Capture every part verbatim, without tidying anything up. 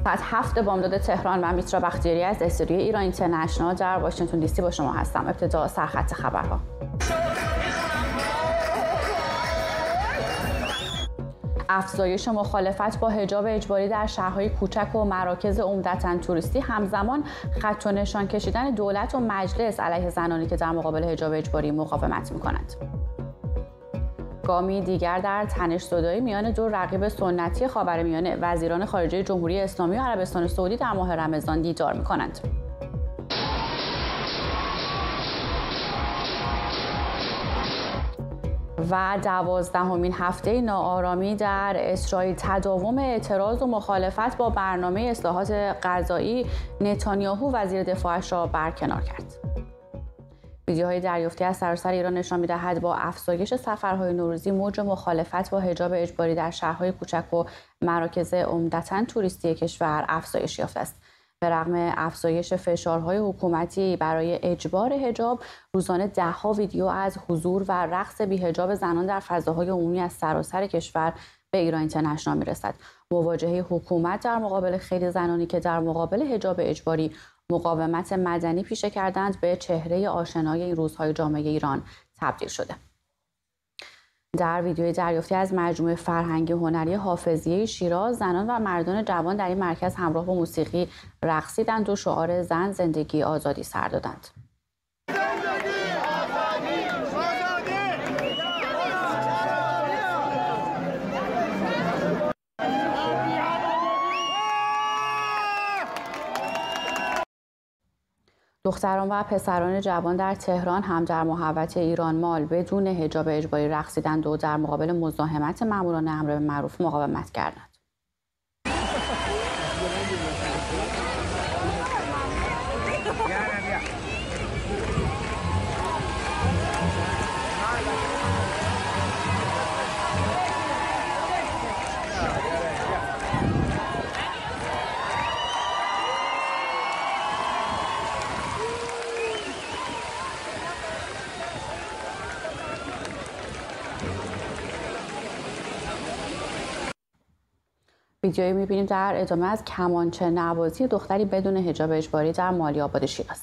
ساعت هفت بامداد تهران. من میترا بختیاری از استودیوی ایران اینترنشنال در واشنگتن دی سی با شما هستم. ابتدا سرخط خبرها. افزایش مخالفت با حجاب اجباری در شهرهای کوچک و مراکز عمدتاً توریستی، همزمان خط و نشان کشیدن دولت و مجلس علیه زنانی که در مقابل حجاب اجباری مقاومت می‌کنند. گامی دیگر در تنش‌زدایی میان دو رقیب سنتی خاورمیانه، وزیران خارجه جمهوری اسلامی و عربستان سعودی در ماه رمضان دیدار می‌کنند. و دوازدهمین هفته ناآرامی در اسرائیل، تداوم اعتراض و مخالفت با برنامه اصلاحات غذایی، نتانیاهو وزیر دفاعش را برکنار کرد. ویدیوهای دریافتی از سراسر ایران نشان می‌دهد با افزایش سفرهای نوروزی، موج مخالفت با حجاب اجباری در شهرهای کوچک و مراکز عمدتاً توریستی کشور افزایش یافته است. به رغم افزایش فشارهای حکومتی برای اجبار حجاب، روزانه ده‌ها ویدیو از حضور و رقص بی‌حجاب زنان در فضاهای عمومی از سراسر کشور به ایران اینترنشنال می‌رسد. مواجهه حکومت در مقابل خیلی زنانی که در مقابل حجاب اجباری مقاومت مدنی پیشه کردند، به چهره آشنای این روزهای جامعه ایران تبدیل شده. در ویدیوی دریافتی از مجموعه فرهنگی هنری حافظیه شیراز، زنان و مردان جوان در این مرکز همراه با موسیقی رقصیدند و شعار زن، زندگی، آزادی سر دادند. دختران و پسران جوان در تهران هم در محوطه ایران مال بدون حجاب اجباری رقصیدند و در مقابل مزاحمت ماموران امر بالمعروف مقاومت کردند. ویدیویی می‌بینیم در ادامه از کمانچه نوازی دختری بدون حجاب اجباری در مالی‌آباد شیراز.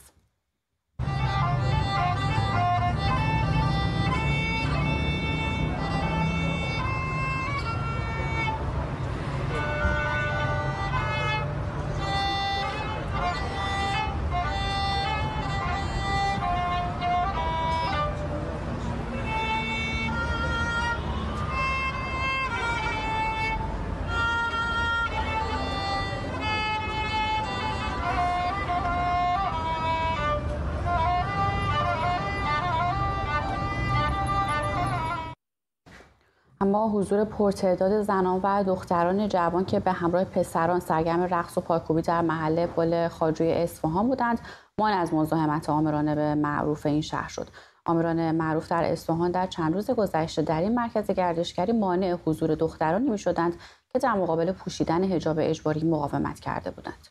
اما حضور پرتعداد زنان و دختران جوان که به همراه پسران سرگرم رقص و پایکوبی در محله پل خواجوی اصفهان بودند، مانع از مزاحمت آمران به معروف این شهر شد. آمران معروف در اصفهان در چند روز گذشته در این مرکز گردشگری مانع حضور دخترانی می‌شدند که در مقابل پوشیدن حجاب اجباری مقاومت کرده بودند.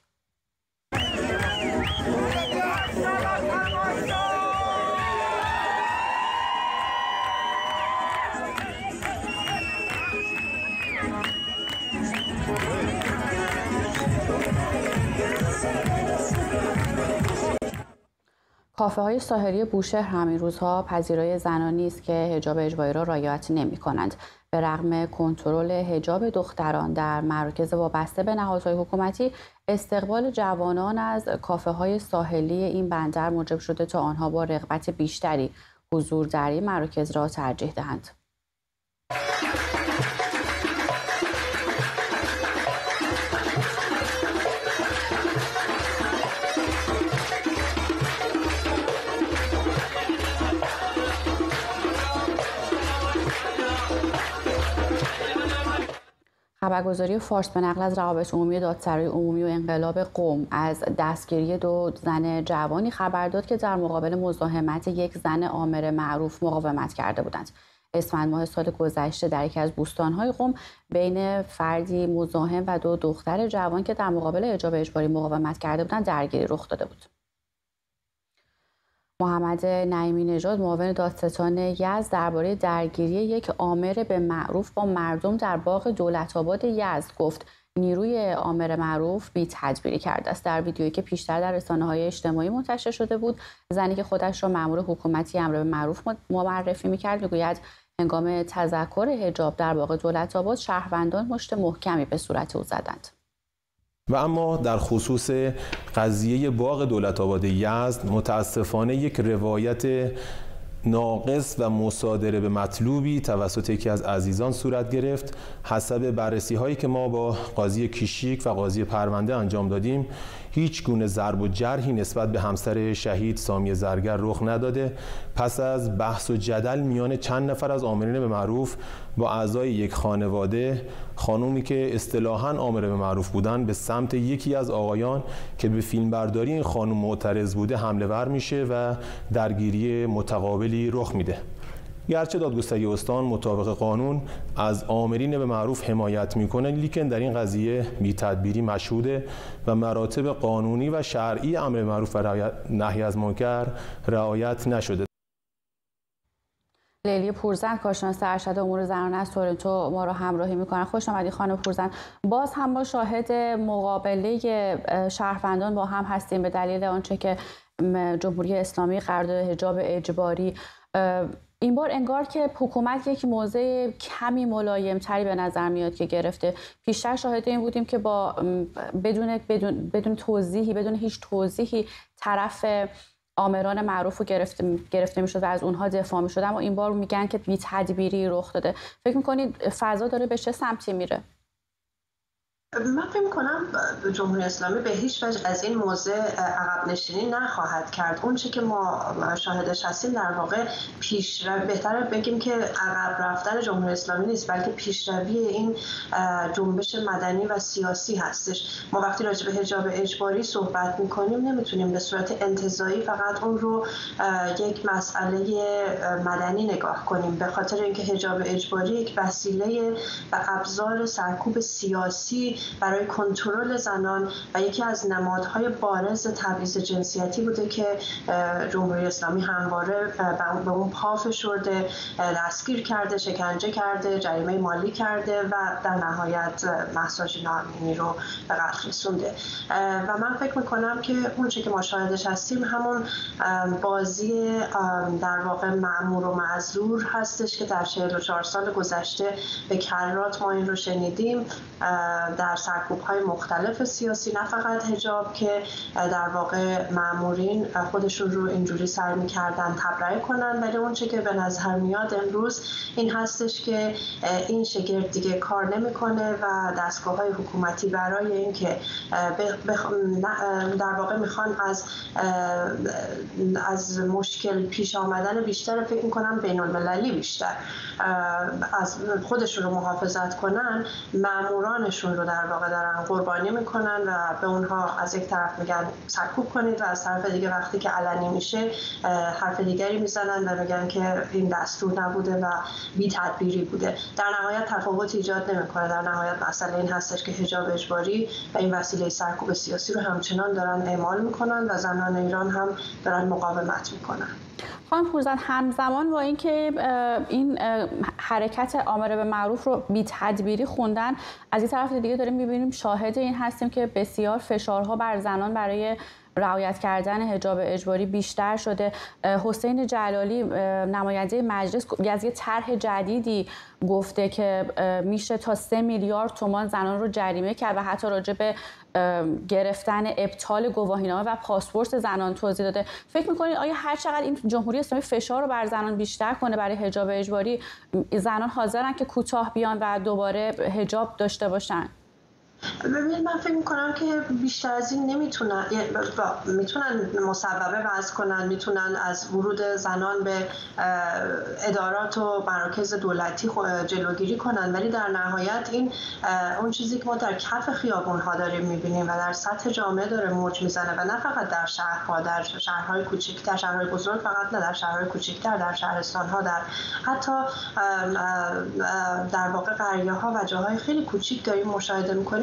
کافه های ساحلی بوشهر همین روزها پذیرای زنانی است که حجاب اجباری را رعایت نمی کنند. به رغم کنترل حجاب دختران در مراکز وابسته به نهادهای حکومتی، استقبال جوانان از کافه های ساحلی این بندر موجب شده تا آنها با رغبت بیشتری حضور در این مراکز را ترجیح دهند. خبرگزاری فارس به نقل از روابط عمومی دادسرای عمومی و انقلاب قم از دستگیری دو زن جوانی خبر داد که در مقابل مزاحمت یک زن آمر معروف مقاومت کرده بودند. اسفند ماه سال گذشته در یکی از بوستان‌های قم بین فردی مزاحم و دو دختر جوان که در مقابل حجاب اجباری مقاومت کرده بودند درگیری رخ داده بود. محمد نعیمی نژاد معاون دادستان یزد درباره درگیری یک آمر به معروف با مردم در باغ دولت‌آباد یزد گفت نیروی آمر معروف بی تدبیری کرده است. در ویدیویی که پیشتر در رسانه‌های اجتماعی منتشر شده بود، زنی که خودش را مأمور حکومتی امر به معروف معرفی می‌کرد می‌گوید هنگام تذکر حجاب در باغ دولت‌آباد شهروندان مشت محکمی به صورت او زدند. و اما در خصوص قضیه باغ دولت‌آباد یزد متاسفانه یک روایت ناقص و مصادره به مطلوبی توسط یکی از عزیزان صورت گرفت. حسب بررسی هایی که ما با قاضی کیشیک و قاضی پرونده انجام دادیم، هیچ گونه ضرب و جرحی نسبت به همسر شهید سامی زرگر رخ نداده. پس از بحث و جدل میان چند نفر از آمرین به معروف با اعضای یک خانواده، خانومی که اصطلاحاً آمر به معروف بودن به سمت یکی از آقایان که به فیلمبرداری این خانم معترض بوده حمله ور میشه و درگیری متقابلی رخ میده. گرچه دادگستری استان مطابق قانون از آمرین به معروف حمایت میکنه، لیکن در این قضیه بی تدبیری مشهوده و مراتب قانونی و شرعی امر به معروف و نهی از منکر رعایت نشده. لیلی پورزند، کارشناس ارشد امور زنانه از تورنتو ما رو همراهی میکنن. خوش آمدید خانم پورزند. باز هم با شاهد مقابله شهروندان با هم هستیم به دلیل آنچه که جمهوری اسلامی قرارداد حجاب اجباری. این بار انگار که حکومت یک موضع کمی ملایم تری به نظر میاد که گرفته. پیشتر شاهد این بودیم که با بدون بدون بدون توضیحی بدون هیچ توضیحی طرف آمران معروف رو گرفته گرفته میشد و از اونها دفاع میشد، اما این بار میگن که بی تدبیری رخ داده. فکر میکنید فضا داره به چه سمتی میره؟ من فکر می‌کنم جمهوری اسلامی به هیچ وجه از این موضوع عقب نشینی نخواهد کرد. اون چه که ما شاهدش هستیم در واقع پیشروی، بهتره بگیم که عقب رفتن جمهوری اسلامی نیست، بلکه پیشروی این جنبش مدنی و سیاسی هستش. ما وقتی راجع به حجاب اجباری صحبت می‌کنیم نمیتونیم به صورت انتزاعی فقط اون رو یک مسئله مدنی نگاه کنیم، به خاطر اینکه حجاب اجباری یک وسیله و ابزار سرکوب سیاسی برای کنترل زنان و یکی از نمادهای بارز تبعیض جنسیتی بوده که جمهوری اسلامی همواره به اون پا فشرده، دستگیر کرده، شکنجه کرده، جریمه مالی کرده و در نهایت مهسا امینی رو به قتل رسونده. و من فکر میکنم که اون چه که ما شاهدش هستیم همون بازی در واقع مأمور و معذور هستش که در چهل و چهار سال گذشته به کرات ما این رو شنیدیم در سرکوب‌های مختلف سیاسی، نه فقط حجاب، که در واقع مأمورین خودشون رو اینجوری سعی می‌کردن تبرئه کنن. ولی اون چه که به نظر میاد امروز این هستش که این شگرد دیگه کار نمی‌کنه و دستگاه‌های حکومتی برای اینکه در واقع میخوان از از مشکل پیش آمدن بیشتر، فکر می‌کنم بین‌المللی بیشتر از خودشون رو محافظت کنن، مأمورانشون رو در واقع دارن قربانی میکنن و به اونها از یک طرف میگن سرکوب کنید و از طرف دیگه وقتی که علنی میشه حرف دیگری میزنن و میگن که این دستور نبوده و بی تدبیری بوده. در نهایت تفاوت ایجاد نمیکنه. در نهایت مسئله این هستش که حجاب اجباری و این وسیله سرکوب سیاسی رو همچنان دارن اعمال میکنن و زنان ایران هم دارن مقاومت میکنن. خانم پورزند، همزمان با اینکه این حرکت آمر به معروف رو بی تدبیری خوندن، از این طرف دیگه داریم میبینیم شاهد این هستیم که بسیار فشارها بر زنان برای رعایت کردن حجاب اجباری بیشتر شده. حسین جلالی نماینده مجلس از یه طرح جدیدی گفته که میشه تا سه میلیارد تومان زنان رو جریمه کرد و حتی راجع به گرفتن ابطال گواهینامه و پاسپورت زنان توضیح داده. فکر میکنید آیا هر چقدر این جمهوری اسلامی فشار رو بر زنان بیشتر کنه برای حجاب اجباری، زنان حاضرن که کوتاه بیان و دوباره حجاب داشته باشن؟ ببینید، من فکر میکنم که بیشتر از این نمیتونن، میتونن مسببه وضع کنن، میتونن از ورود زنان به ادارات و مراکز دولتی جلوگیری کنن، ولی در نهایت این اون چیزی که ما در کف خیابون‌ها داریم میبینیم و در سطح جامعه داره موج میزنه و نه فقط در شهرها، در شهرهای کوچکتر، شهرهای بزرگ فقط نه، در شهرهای کوچکتر، در شهرستان‌ها، در حتی در واقع قریه‌ها و جاهای خیلی کوچیک داریم مشاهده میکنیم.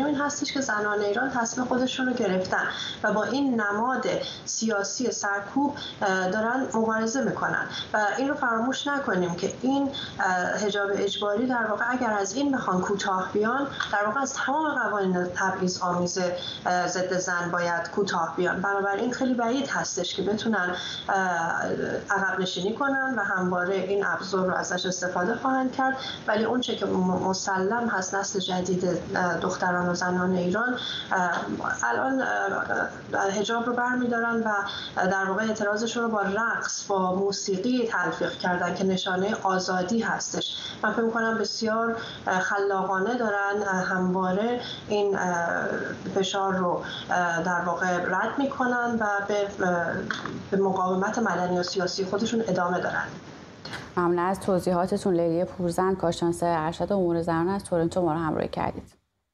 این هستش که زنان ایران تصمیم خودشون رو گرفتن و با این نماد سیاسی سرکوب دارن مبارزه میکنن و این رو فراموش نکنیم که این حجاب اجباری در واقع اگر از این بخوان کوتاه بیان، در واقع از تمام قوانین تبعیض آمیز ضد زن باید کوتاه بیان. بنابراین خیلی بعید هستش که بتونن عقب نشینی کنن و همواره این ابزار رو ازش استفاده خواهند کرد. ولی اون چه که مسلم هست، نسل جدید دختران و زنان ایران الان حجاب رو برمیدارن و در واقع اعتراضشون رو با رقص، با موسیقی تلفیق کردن که نشانه آزادی هستش. من فکر می‌کنم بسیار خلاقانه دارن همواره این فشار رو در واقع رد میکنن و به مقاومت مدنی و سیاسی خودشون ادامه دارن. ممنون از توضیحاتتون لیلی پورزن، کارشناس ارشد امور زنان از تورنتو ما رو همراهی کردید.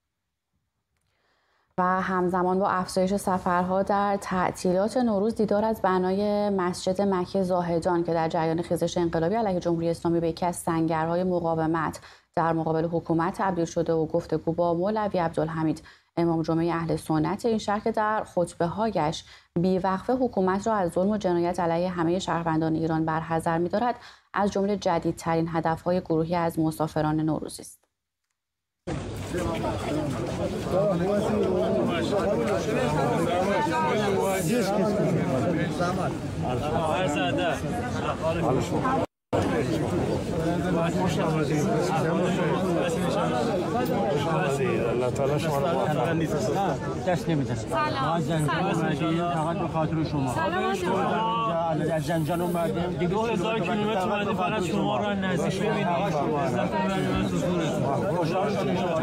و همزمان با افزایش سفرها در تعطیلات نوروز، دیدار از بنای مسجد مکه زاهدان که در جریان خیزش انقلابی علیه جمهوری اسلامی به یکی از سنگرهای مقاومت در مقابل حکومت تبدیل شده و گفتگو با مولوی عبدالحمید امام جمعه اهل سنت این شهر که در خطبه‌هایش بی‌وقفه حکومت را از ظلم و جنایت علیه همه شهروندان ایران برحذر می‌دارد، از جمله جدیدترین هدف‌های گروهی از مسافران نوروزی است. الله تعالی شما رو دست نمیدن. ما زنجان اومدیم فقط به خاطر شما. از زنجان اومدیم دیگه دو هزار کیلومتر اومدیم فقط شما رو نزدیک ببینیم. عزت من حضورتون. خوشحال شدیم شما.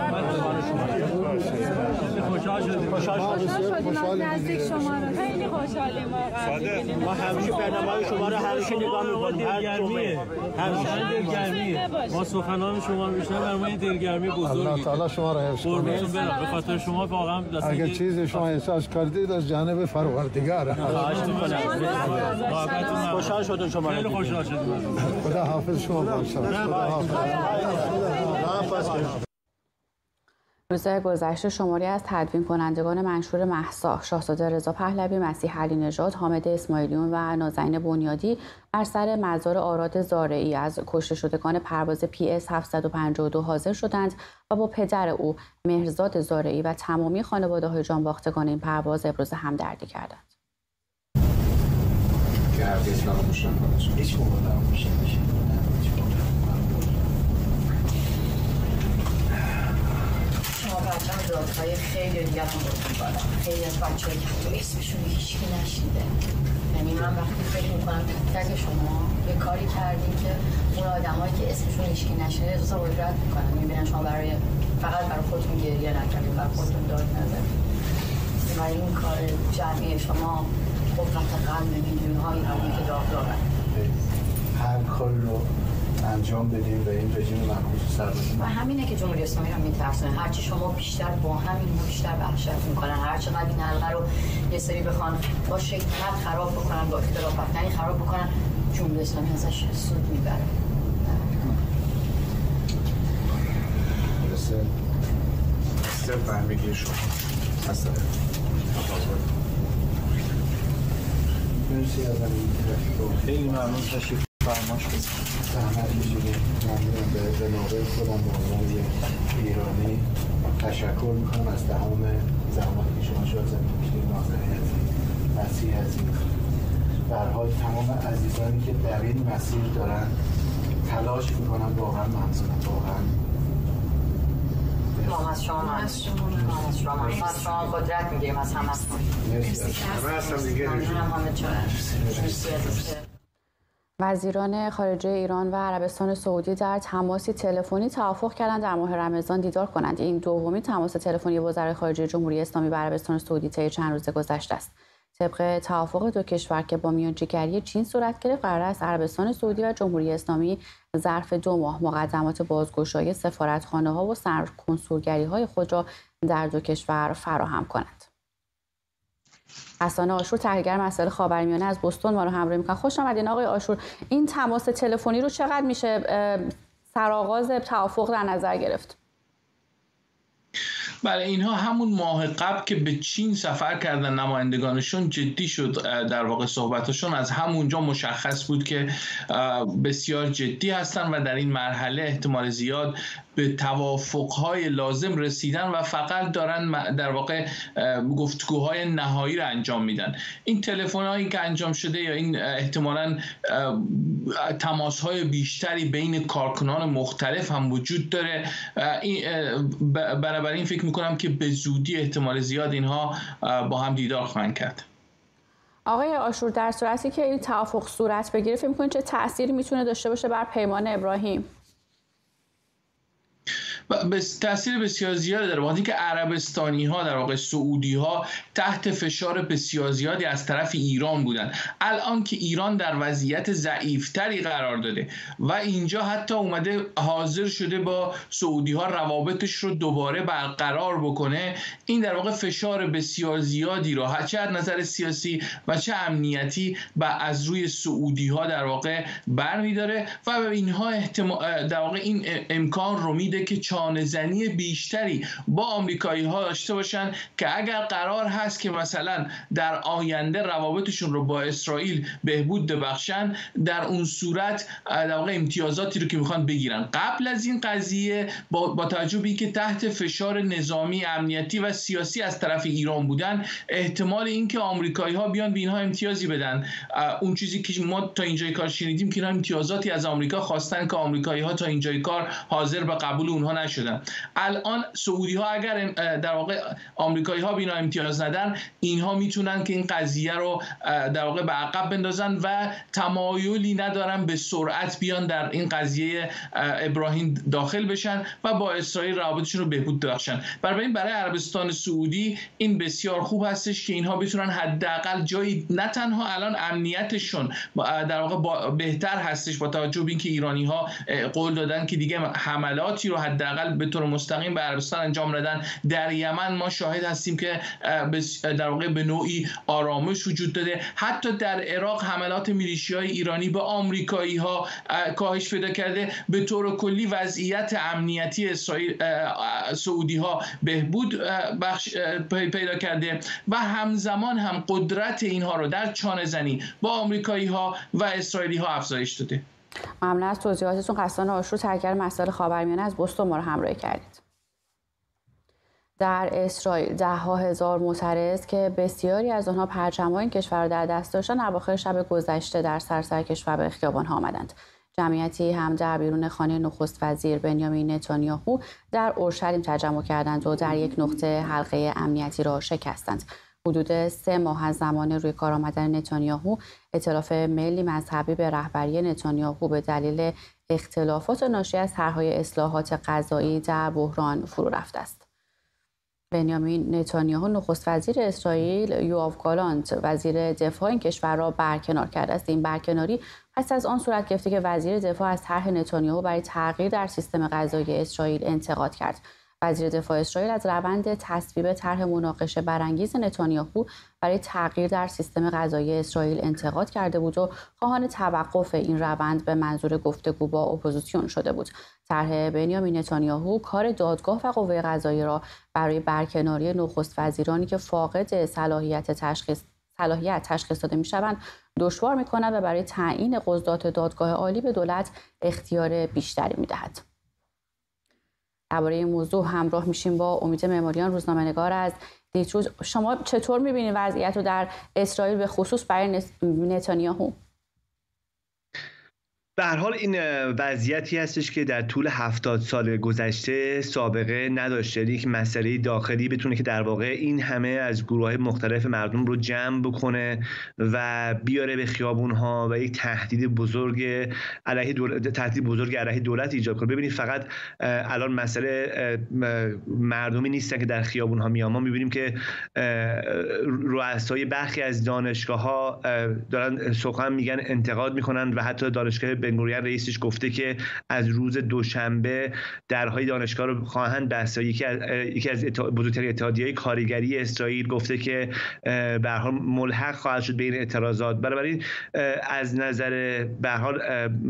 خوشحال شدیم. خوشحال شدیم از نزدیک شما رو. خیلی خوشحالیم واقعا. ما همیشه برنامه‌های شما رو همیشه نگاه می‌کنیم. هر جمعه همیشه دلگرمیه. ما سخنان شما رو بیشتر برای ما این دلگرمی بزرگه. الله تعالی شما رو حفظ کنه. به خاطر شما واقعا دست اگر چیزی شما احساس کردید از جانب پروردگار. خواهش می‌کنم. خوشحال شدم شما رو. خیلی خوشحال شدم. خدا حافظ شما باشه. خدا حافظ. روز گذشته شماری از تدوین کنندگان منشور مهسا، شاهزاده رضا پهلوی، مسیح علی نژاد، حامد اسماعیلیون و نازنین بنیادی بر سر مزار آراد زارعی از کشته شدگان پرواز پی اس هفتصد و پنجاه و دو حاضر شدند و با پدر او مهرزاد زارعی و تمامی خانواده‌های جانباختگان این پرواز ابراز همدردی کردند. دادهای خیلی دیگر هم بودن بالا. خیلی از بچه هایی که اسمشون هیچکی نشنیده. یعنی من وقتی فکر میکنم تک شما یه کاری کردیم که اون آدم هایی که اسمشون هیچکی نشنیده احساس قدرت میکنن. میبینن شما برای فقط برای خودتون گریه نکردیم، برای خودتون داد نزدیم. و این کار جمعی شما قوت قلب میلیون های ایرانی که داغ دارن. هر کاری رو انجام بدیم و این رژیم منحوس سر بزنیم. و همینه که جمهوری اسلامی رو میترسونه. هرچی شما بیشتر با همین بیشتر وحشت میکنن، هر چقدر این حلقه رو یه سری بخوان با شکلت خراب بکنن، با اختلاف افکنی خراب بکنن، جمهوری اسلامی ازش سود میبره. مثل مثل فهمیگی شما مثلا مرسی از این خیلی ممنون تشریف فرماش کنید. زحمت کشیدید. ممنونم به جناب خودم به عنوان یک ایرانی تشکر میکنم از تمام زحماتی که شما شاید زمین کشیدید. نازنین عزیز، مسیح عزیز، به هر حال تمام عزیزانی که در این مسیر دارن تلاش میکنن، واقعا ممنونم. واقعا ما از شما از شما از شما قدرت میگیریم از همه از وزیران خارجه ایران و عربستان سعودی در تماسی تلفنی توافق کردند در ماه رمضان دیدار کنند. این دومین تماس تلفنی وزرای خارجه جمهوری اسلامی با عربستان سعودی طی چند روز گذشته است. طبق توافق دو کشور که با میانجیگری چین صورت گرفت، قرار است عربستان سعودی و جمهوری اسلامی ظرف دو ماه مقدمات بازگشایی سفارتخانه‌ها و سرکنسولگری‌های خود را در دو کشور فراهم کنند. حسن آشور، تحلیلگر مسائل خاورمیانه از بوستون ما رو همراهی می‌کنه. خوش آمدین آقای آشور. این تماس تلفنی رو چقدر میشه سرآغاز توافق در نظر گرفت؟ بله، اینها همون ماه قبل که به چین سفر کردن نمایندگانشون جدی شد، در واقع صحبتشون از همونجا مشخص بود که بسیار جدی هستن و در این مرحله احتمال زیاد به توافقهای لازم رسیدن و فقط دارن در واقع گفتگوهای نهایی رو انجام میدن. این تلفن‌هایی که انجام شده یا این احتمالاً تماس‌های بیشتری بین کارکنان مختلف هم وجود داره. بنابراین فکر میکنم که به زودی احتمال زیاد اینها با هم دیدار خواهند کرد. آقای آشور، در صورتی که این توافق صورت بگیره فکر میکنید چه تأثیری میتونه داشته باشه بر پیمان ابراهیم؟ تأثیر بسیار زیادی داره، وقتی که عربستانی ها در واقع سعودی ها تحت فشار بسیار زیادی از طرف ایران بودن. الان که ایران در وضعیت ضعیفتری قرار داده و اینجا حتی اومده حاضر شده با سعودی ها روابطش رو دوباره برقرار بکنه، این در واقع فشار بسیار زیادی رو چه از نظر سیاسی و چه امنیتی و از روی سعودی ها در واقع برمی‌داره و اینها احتمال در واقع این امکان رو میده که چانه‌زنی بیشتری با آمریکایی ها داشته باشن که اگر قرار هست که مثلا در آینده روابطشون رو با اسرائیل بهبود ببخشن، در اون صورت در واقع امتیازاتی رو که میخوان بگیرن. قبل از این قضیه با, با توجه به اینکه تحت فشار نظامی، امنیتی و سیاسی از طرف ایران بودن، احتمال اینکه آمریکایی ها بیان به اینها امتیازی بدن، اون چیزی که ما تا اینجای کار شنیدیم که اینا امتیازاتی از آمریکا خواستن که آمریکایی ها تا اینجای کار حاضر به قبول اونها نشدن. الان سعودی ها اگر در واقع آمریکایی ها بینا امتیاز ندن، اینها میتونن که این قضیه رو در واقع به عقب بندازن و تمایلی ندارن به سرعت بیان در این قضیه ابراهیم داخل بشن و با اسرائیل روابطشون رو بهبود ببخشن. برای برای عربستان سعودی این بسیار خوب هستش که اینها بتونن حداقل جایی، نه تنها الان امنیتشون در واقع بهتر هستش با توجه به اینکه ایرانی ها قول دادن که دیگه حملاتی رو حداقل به طور مستقیم به عربستان انجام ندن. در یمن ما شاهد هستیم که در واقع به نوعی آرامش وجود داده. حتی در عراق حملات میلیشیای ایرانی به آمریکایی ها کاهش پیدا کرده. به طور کلی وضعیت امنیتی اسرائیل سعودی ها بهبود بخش پیدا کرده و همزمان هم قدرت اینها رو در چانه زنی با آمریکایی ها و اسرائیلی ها افزایش داده. ممنون از توضیحاتتون. قصدان آشور، ترکگر مسائل خاورمیانه از بوستون ما رو همراهی کردید. در اسرائیل ده ها هزار معترض که بسیاری از آنها پرچم‌های این کشور را در دست داشتند، اواخر شب گذشته در سراسر کشور به خیابان‌ها آمدند. جمعیتی هم در بیرون خانه نخست وزیر بنیامین نتانیاهو در اورشلیم تجمع کردند و در یک نقطه حلقه امنیتی را شکستند. حدود سه ماه از زمان روی کار آمدن نتانیاهو، ائتلاف ملی مذهبی به رهبری نتانیاهو به دلیل اختلافات ناشی از طرح‌های اصلاحات قضایی در بحران فرو رفته است. بنیامین نتانیاهو نخست وزیر اسرائیل یوآف گالانت وزیر دفاع این کشور را برکنار کرده است. این برکناری پس از آن صورت گرفته که وزیر دفاع از طرح نتانیاهو برای تغییر در سیستم قضایی اسرائیل انتقاد کرد. وزیر دفاع اسرائیل از روند تصویب طرح مناقشه برانگیز نتانیاهو برای تغییر در سیستم قضایی اسرائیل انتقاد کرده بود و خواهان توقف این روند به منظور گفتگو با اپوزیسیون شده بود. طرح بنیامین نتانیاهو کار دادگاه و قوه قضاییه را برای برکناری نخست وزیرانی که فاقد صلاحیت تشخیص صلاحیت تشخیص داده می‌شوند دشوار می‌کند و برای تعیین قضات دادگاه عالی به دولت اختیار بیشتری می‌دهد. درباره این موضوع همراه میشیم با امید معماریان، روزنامه‌نگار از دیتروز. شما چطور می‌بینید وضعیت رو در اسرائیل به خصوص برای نتانیاهو؟ به هر حال این وضعیتی هستش که در طول هفتاد سال گذشته سابقه نداشته. یک مسئله داخلی بتونه که در واقع این همه از گروه‌های مختلف مردم رو جمع بکنه و بیاره به خیابون‌ها و یک تهدید بزرگ علیه دولت تهدید بزرگ علیه دولت ایجاد کنه. ببینید فقط الان مسئله مردمی نیستن که در خیابون‌ها میان. ما می‌بینیم که رؤسای برخی از دانشگاه‌ها دارن سخن میگن، انتقاد میکنن و حتی دانشگاه بنگوریان رئیسش گفته که از روز دوشنبه درهای دانشگاه رو خواهند بست. یکی از یکی از بزرگترین اتحادیه‌های کارگری اسرائیل گفته که به هر حال ملحق خواهد شد به این اعتراضات. بنابراین از نظر به هر حال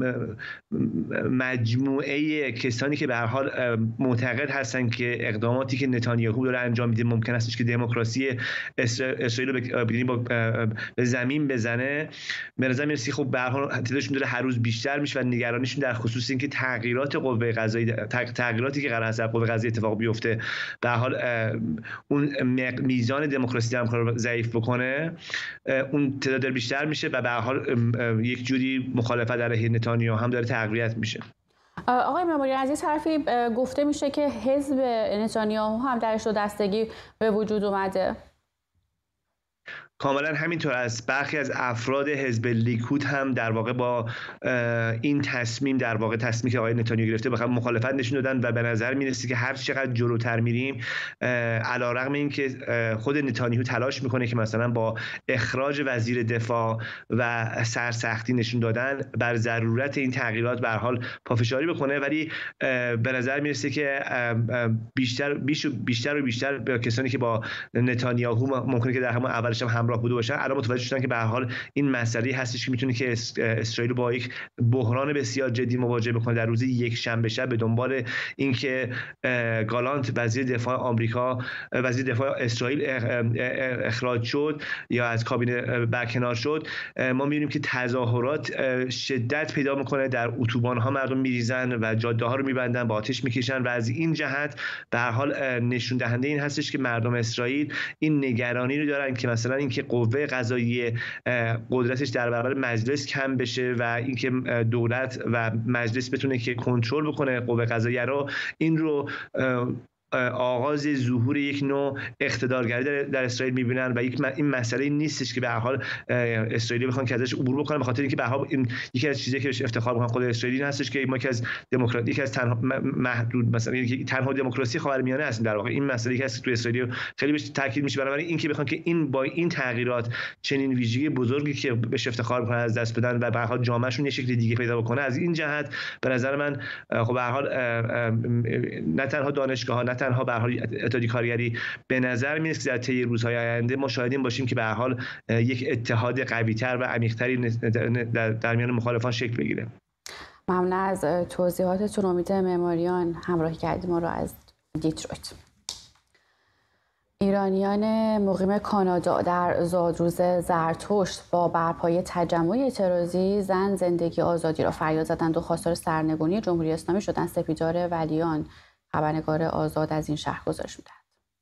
مجموعه کسانی که به هر حال معتقد هستن که اقداماتی که نتانیاهو داره انجام میده ممکن است که دموکراسی اسرائیل رو به زمین بزنه، به نظر میرسه خب به هر حال تعدادشون داره هر روز بیشتر میشه و نگرانیشون در خصوص اینکه تغییرات قوه قضاییه تغییراتی که قرار هست در قوه قضاییه اتفاق بیفته به هر حال اون میزان دموکراسی رو ضعیف بکنه، اون تعداد بیشتر میشه و به هر حال یک جوری مخالفت علیه نتانیاهو هم داره تقویت میشه. آقای مموریان، از این طرفی گفته میشه که حزب نتانیاهو هم درش دو دستگی به وجود اومده. کاملا همینطور است. برخی از افراد حزب لیکود هم در واقع با این تصمیم در واقع تصمیمی که آقای نتانیاهو گرفته بخاطر مخالفت نشون دادن و به نظر میرسه که هر چقدر جلوتر میریم علیرغم اینکه خود نتانیاهو تلاش میکنه که مثلا با اخراج وزیر دفاع و سرسختی نشون دادن بر ضرورت این تغییرات به هر حال پافشاری بکنه، ولی به نظر میرسه که بیشتر بیشتر و بیشتر کسانی که با نتانیاهو ممکنه که در همون اولش هم همراه بوده باشن الان متوجه شدن که به هر حال این مسئله هستش که میتونه که اسرائیل با یک بحران بسیار جدی مواجه بکنه. در روز یک شنبه شب به دنبال اینکه گالانت وزیر دفاع آمریکا وزیر دفاع اسرائیل اخراج شد یا از کابینه برکنار شد، ما میبینیم که تظاهرات شدت پیدا میکنه، در اتوبان ها مردم میریزن و جاده ها رو میبندن، با آتش میکشن و از این جهت به هر حال نشون دهنده این هستش که مردم اسرائیل این نگرانی رو دارن که مثلا اینکه قوه قضاییه قدرتش در برابر مجلس کم بشه و اینکه دولت و مجلس بتونه که کنترل بکنه قوه قضاییه رو، این رو آغاز ظهور یک نوع اقتدارگری در, در اسرائیل می‌بینن و یک این مسئله نیستش که به هر حال اسرائیلی بخوان که ازش عبور بکنن، به خاطر اینکه به هر حال این یکی از چیزایی که بهش افتخار می‌کنن خود اسرائیلی هستش که ما که از دموکراسی یک از تنها محدود مثلا یکی تنها دموکراسی خاورمیانه هستیم. در واقع این مسئله که هست تو اسرائیل خیلی بهش تاکید میشه، بنابراین اینکه بخوان که این با این تغییرات چنین ویژگی بزرگی که بهش افتخار می‌کنن از دست بدن و به هر حال جامعهشون یه شکل دیگه پیدا بکنه، از این جهت به نظر من خب به هر حال نه تنها دانشگاه‌ها نه تنها به هر حال اتحادیه کارگری به نظر میاد که در طی روزهای آینده ما شاهدیم باشیم که به هر حال یک اتحاد قوی‌تر و عمیق‌تری در میان مخالفان شکل بگیره. ممنون از توضیحاتتون. امید معماریان همراهی کردیم ما رو از دیترویت. ایرانیان مقیم کانادا در زادروز زرتشت با برپای تجمع اعتراضی زن زندگی آزادی را فریاد زدند و خواستار سرنگونی جمهوری اسلامی شدند. سپیدار ولیان خبرنگار آزاد از این شهر گزارش می‌دهد.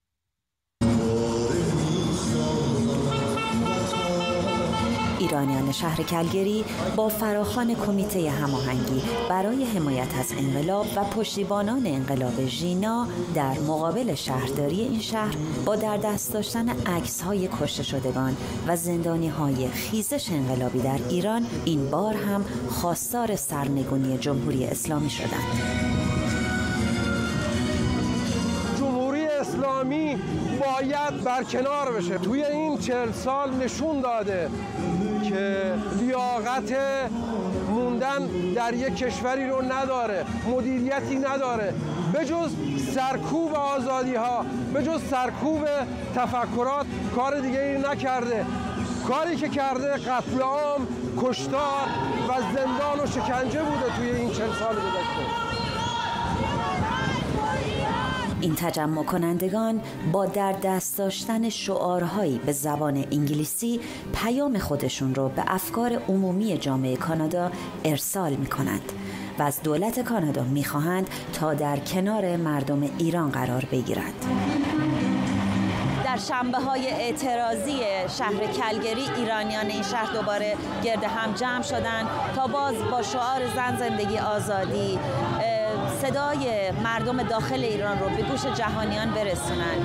ایرانیان شهر کلگری با فراخوان کمیته هماهنگی برای حمایت از انقلاب و پشتیبانان انقلاب ژینا در مقابل شهرداری این شهر با در دست داشتن عکس‌های کشته شدگان و زندانی‌های خیزش انقلابی در ایران این بار هم خواستار سرنگونی جمهوری اسلامی شدند. اسلامی باید برکنار بشه. توی این چهل سال نشون داده که لیاقت موندن در یک کشوری رو نداره، مدیریتی نداره، به جز سرکوب آزادی ها، به جز سرکوب تفکرات کار دیگه نکرده. کاری که کرده قتل عام، کشتار و زندان و شکنجه بوده توی این چهل سال گذشته. این تجمع کنندگان با در دست داشتن شعارهایی به زبان انگلیسی پیام خودشون رو به افکار عمومی جامعه کانادا ارسال می کنند و از دولت کانادا می خواهند تا در کنار مردم ایران قرار بگیرد. در شنبه های اعتراضی شهر کلگری ایرانیان این شهر دوباره گرد هم جمع شدند تا باز با شعار زن زندگی آزادی صدای مردم داخل ایران رو به گوش جهانیان برسونند.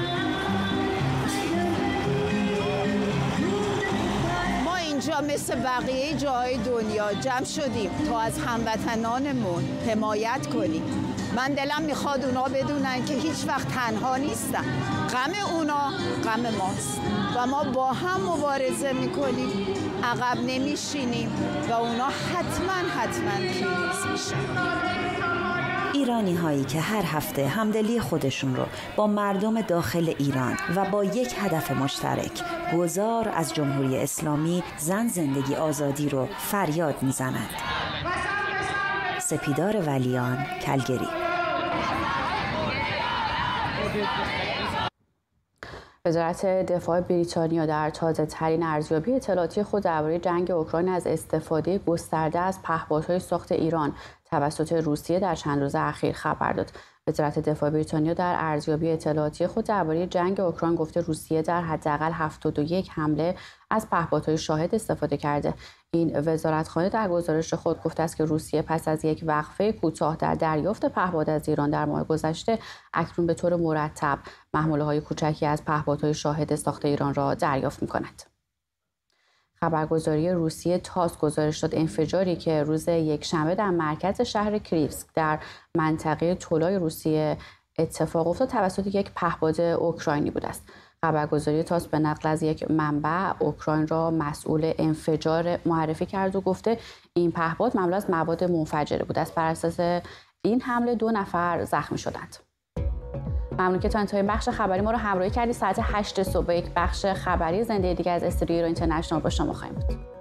ما اینجا مثل بقیه جاهای دنیا جمع شدیم تا از هموطنانمون حمایت کنیم. من دلم میخواد اونا بدونن که هیچ وقت تنها نیستن. غم اونا غم ماست و ما با هم مبارزه میکنیم، عقب نمیشینیم و اونا حتما حتما پیروز میشن. ایرانی هایی که هر هفته همدلی خودشون رو با مردم داخل ایران و با یک هدف مشترک، گذار از جمهوری اسلامی، زن، زندگی، آزادی رو فریاد میزنند. سپیدار ولیان، کلگری. وزارت دفاع بریتانیا در تازه ترین ارزیابی اطلاعاتی خود درباره جنگ اوکراین از استفاده گسترده از پهپادهای ساخت ایران توسط روسیه در چند روز اخیر خبر داد. وزارت دفاع بریتانیا در ارزیابی اطلاعاتی خود درباره جنگ اوکراین گفته روسیه در حداقل هفتاد و یک حمله از پهپادهای شاهد استفاده کرده. این وزارتخانه در گزارش خود گفته است که روسیه پس از یک وقفه کوتاه در دریافت پهپاد از ایران در ماه گذشته، اکنون به طور مرتب محموله‌های کوچکی از پهپادهای شاهد ساخت ایران را دریافت می‌کند. خبرگزاری روسیه تاس گزارش داد انفجاری که روز یکشنبه در مرکز شهر کریوسک در منطقه تولای روسیه اتفاق افتاد توسط یک پهپاد اوکراینی بوده است. خبرگزاری تاس به نقل از یک منبع اوکراین را مسئول انفجار معرفی کرد و گفته این پهپاد مملو از مواد منفجره بوده است. بر اساس این حمله دو نفر زخمی شدند. ممنون که تا انتهای بخش خبری ما رو همراهی کردید. ساعت هشت صبح یک بخش خبری زنده دیگه از استودیو ایران اینترنشنال با شما خواهیم بود.